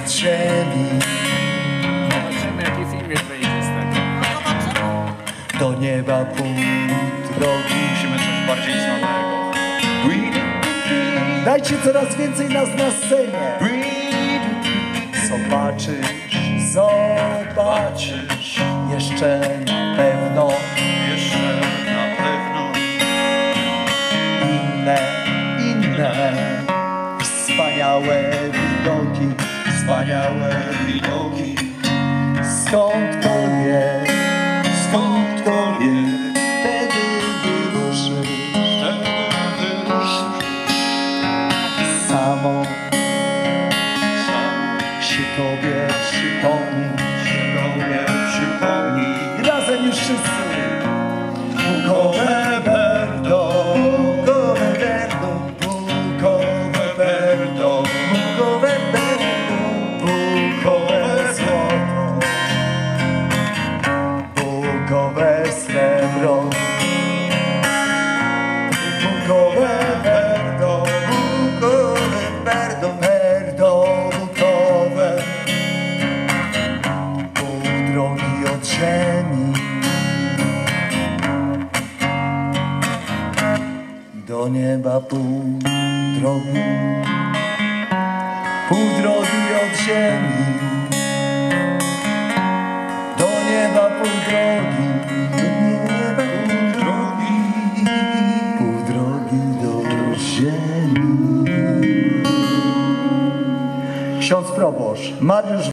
od ziemi. Zobaczymy, jaki filmik wyjdzie z tego. Do nieba pół drogi. Musimy coś bardziej znanego. Dajcie coraz więcej nas na scenie. Zobaczysz, jeszcze na pewno inne wspaniałe widoki. Skąd to wie, wtedy wyruszysz. Samo się tobie przypomni. Razem już wszyscy. Bukowe Verdo, bukowe złoto, bukowe srebro. Bukowe Verdo, bukowe. Pół drogi od ziemi. Do nieba pół drogi od ziemi. Do nieba pół drogi, pół drogi do ziemi. Ksiądz proboszcz Mariusz